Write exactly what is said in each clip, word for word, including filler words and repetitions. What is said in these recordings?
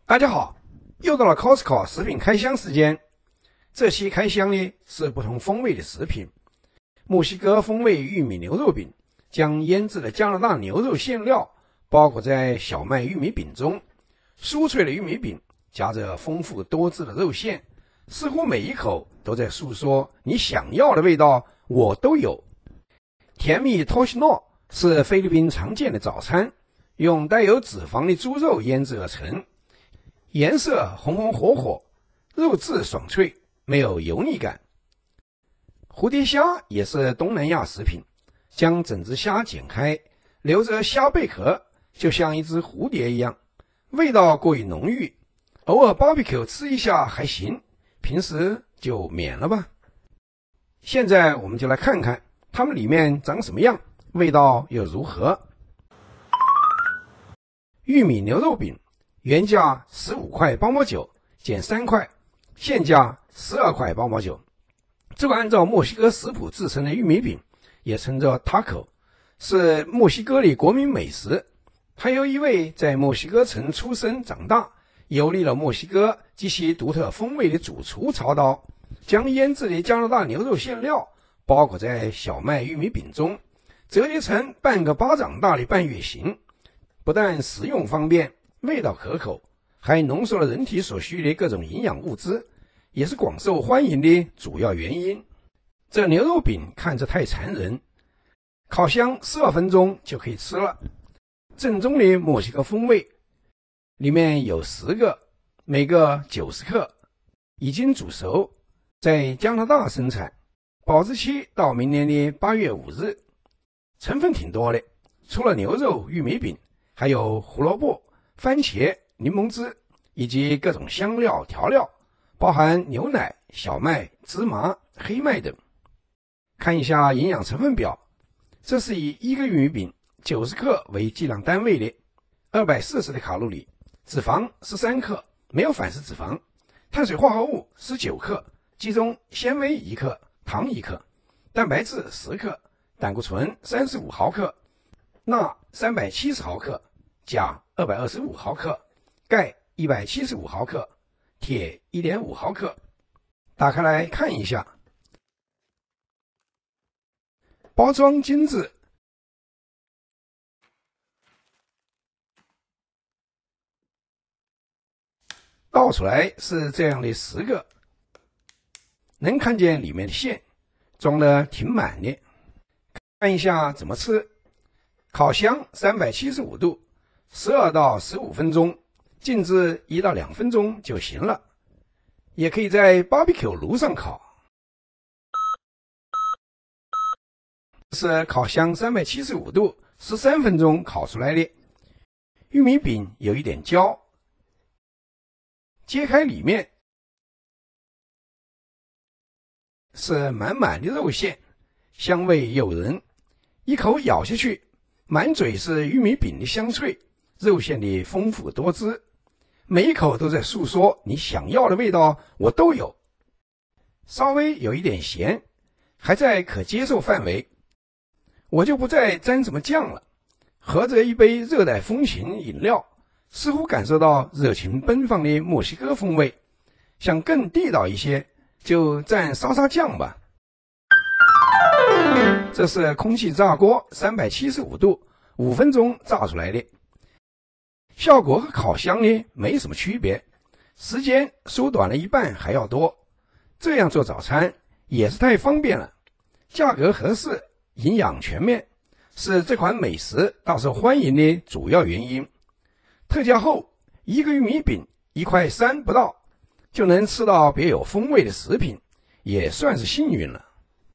大家好，又到了 Costco 食品开箱时间。这期开箱呢是不同风味的食品。墨西哥风味玉米牛肉饼将腌制的加拿大牛肉馅料包裹在小麦玉米饼中，酥脆的玉米饼夹着丰富多汁的肉馅，似乎每一口都在诉说你想要的味道我都有。甜蜜托西诺是菲律宾常见的早餐，用带有脂肪的猪肉腌制而成，颜色红红火火，肉质爽脆，没有油腻感。蝴蝶虾也是东南亚食品，将整只虾剪开，留着虾贝壳，就像一只蝴蝶一样，味道过于浓郁，偶尔 barbecue 吃一下还行，平时就免了吧。现在我们就来看看它们里面长什么样，味道又如何。玉米牛肉饼原价十五块八毛九，减三块，现价十二块八毛九。这个按照墨西哥食谱制成的玉米饼，也称作 taco， 是墨西哥的国民美食。它由一位在墨西哥城出生长大，游历了墨西哥及其独特风味的主厨操刀，将腌制的加拿大牛肉馅料包裹在小麦玉米饼中，折叠成半个巴掌大的半月形。不但食用方便，味道可口，还浓缩了人体所需的各种营养物质，也是广受欢迎的主要原因。这牛肉饼看着太残忍，烤箱十二分钟就可以吃了。正宗的墨西哥风味，里面有十个，每个九十克，已经煮熟，在加拿大生产，保质期到明年的八月五日。成分挺多的，除了牛肉、玉米饼，还有胡萝卜、番茄、柠檬汁以及各种香料调料，包含牛奶、小麦、芝麻、黑麦等。看一下营养成分表，这是以一个玉米饼九十克为计量单位的，二百四十的卡路里，脂肪十三克，没有反式脂肪，碳水化合物十九克，其中纤维一克，糖一克，蛋白质十克，胆固醇三十五毫克，钠三百七十毫克，钾二百二十五毫克，钙一百七十五毫克，铁 一点五毫克。打开来看一下，包装精致，倒出来是这样的十个，能看见里面的馅，装得挺满的。看一下怎么吃。烤箱三百七十五度，十二到十五分钟，静置一到两分钟就行了。也可以在 barbecue 炉上烤。是烤箱三百七十五度，十三分钟烤出来的。玉米饼有一点焦，揭开里面是满满的肉馅，香味诱人，一口咬下去，满嘴是玉米饼的香脆，肉馅的丰富多汁，每一口都在诉说你想要的味道我都有。稍微有一点咸，还在可接受范围，我就不再沾什么酱了。喝着一杯热带风情饮料，似乎感受到热情奔放的墨西哥风味。想更地道一些，就蘸沙沙酱吧。这是空气炸锅三百七十五度，五分钟炸出来的。效果和烤箱呢没什么区别，时间缩短了一半还要多。这样做早餐也是太方便了，价格合适，营养全面，是这款美食大受欢迎的主要原因。特价后，一个玉米饼一块三不到，就能吃到别有风味的食品，也算是幸运了。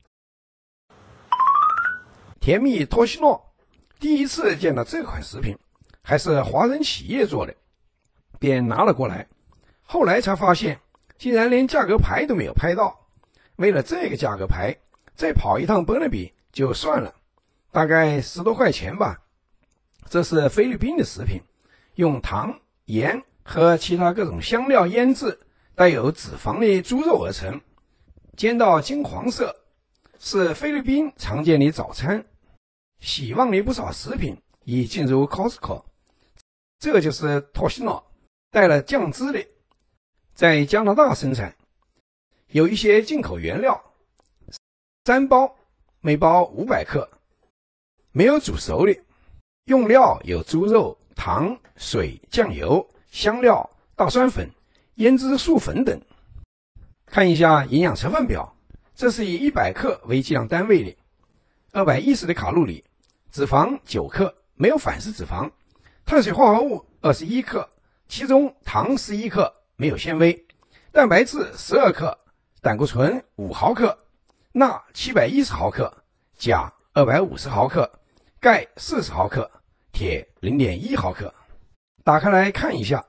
甜蜜托西诺，第一次见到这款食品，还是华人企业做的，便拿了过来。后来才发现，竟然连价格牌都没有拍到。为了这个价格牌，再跑一趟伯纳比就算了，大概十多块钱吧。这是菲律宾的食品，用糖、盐和其他各种香料腌制，带有脂肪的猪肉而成，煎到金黄色，是菲律宾常见的早餐。希望的不少食品已进入 Costco， 这就是托西诺， 带了酱汁的，在加拿大生产，有一些进口原料，三包，每包五百克，没有煮熟的，用料有猪肉、糖、水、酱油、香料、大蒜粉、胭脂素粉等。看一下营养成分表，这是以一百克为计量单位的，二百一十的卡路里，脂肪九克，没有反式脂肪，碳水化合物二十一克，其中糖十一克，没有纤维，蛋白质十二克，胆固醇五毫克，钠七百一十毫克，钾二百五十毫克，钙四十毫克，铁 零点一毫克。打开来看一下，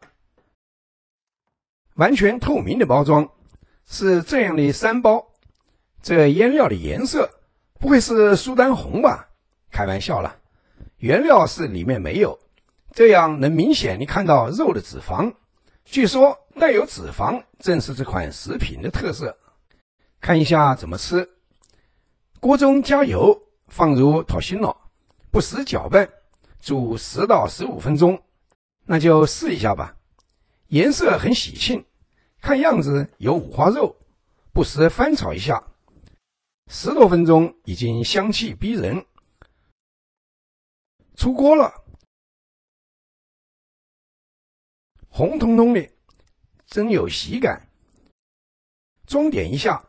完全透明的包装，是这样的三包，这腌料的颜色不会是苏丹红吧？开玩笑了，原料是里面没有，这样能明显地看到肉的脂肪。据说带有脂肪正是这款食品的特色。看一下怎么吃，锅中加油，放入托西诺，不时搅拌，煮十到十五分钟。那就试一下吧。颜色很喜庆，看样子有五花肉，不时翻炒一下，十多分钟已经香气逼人。出锅了，红彤彤的，真有喜感。装点一下，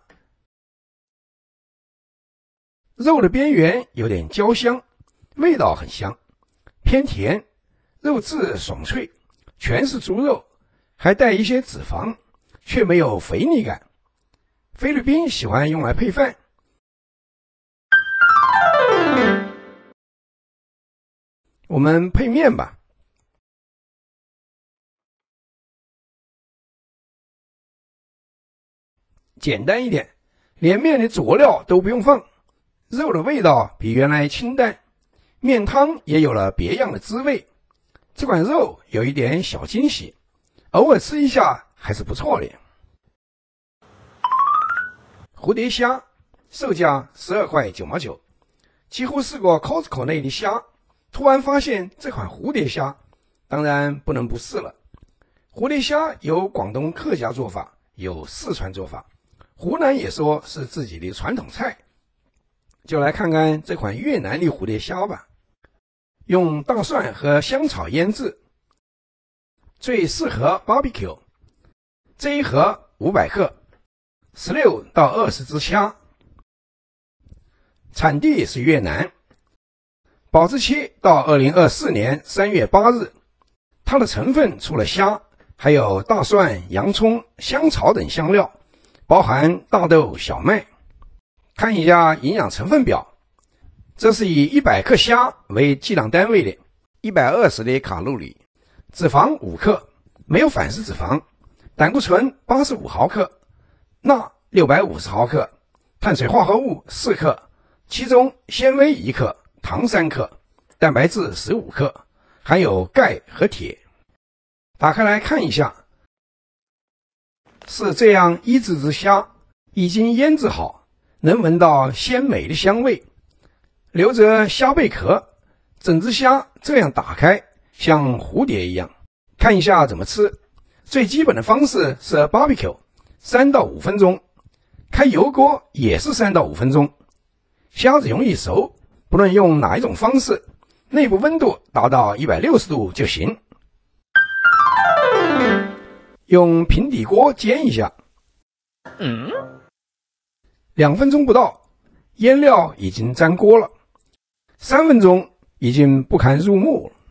肉的边缘有点焦香，味道很香，偏甜，肉质爽脆，全是猪肉，还带一些脂肪，却没有肥腻感。菲律宾喜欢用来配饭。我们配面吧。简单一点，连面的佐料都不用放，肉的味道比原来清淡，面汤也有了别样的滋味。这款肉有一点小惊喜，偶尔吃一下还是不错的。蝴蝶虾售价十二块九毛九，几乎试过 Costco 内的虾，突然发现这款蝴蝶虾，当然不能不试了。蝴蝶虾有广东客家做法，有四川做法，湖南也说是自己的传统菜。就来看看这款越南的蝴蝶虾吧。用大蒜和香草腌制，最适合 barbecue。这一盒五百克，十六到二十只虾，产地是越南，保质期到二零二四年三月八日。它的成分除了虾，还有大蒜、洋葱、香草等香料，包含大豆、小麦。看一下营养成分表，这是以一百克虾为计量单位的，一百二十的卡路里，脂肪五克，没有反式脂肪，胆固醇八十五毫克，钠六百五十毫克，碳水化合物四克，其中纤维一克，糖三克，蛋白质十五克，含有钙和铁。打开来看一下，是这样一只只虾，已经腌制好，能闻到鲜美的香味。留着虾贝壳，整只虾这样打开，像蝴蝶一样。看一下怎么吃。最基本的方式是 barbecue， 三到五分钟，开油锅也是三到五分钟。虾子容易熟，不论用哪一种方式，内部温度达到一百六十度就行。用平底锅煎一下，嗯，两分钟不到，腌料已经粘锅了，三分钟已经不堪入目了。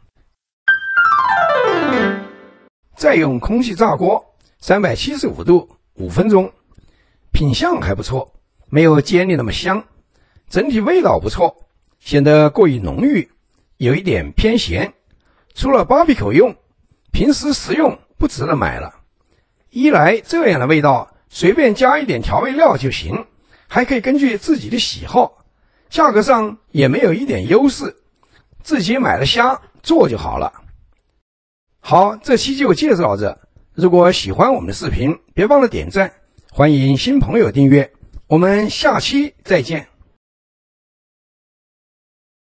再用空气炸锅三百七十五度五分钟，品相还不错，没有煎的那么香，整体味道不错，显得过于浓郁，有一点偏咸。除了 barbecue 用，平时食用不值得买了。一来这样的味道随便加一点调味料就行，还可以根据自己的喜好，价格上也没有一点优势，自己买了虾做就好了。好，这期就介绍到这。如果喜欢我们的视频，别忘了点赞，欢迎新朋友订阅，我们下期再见。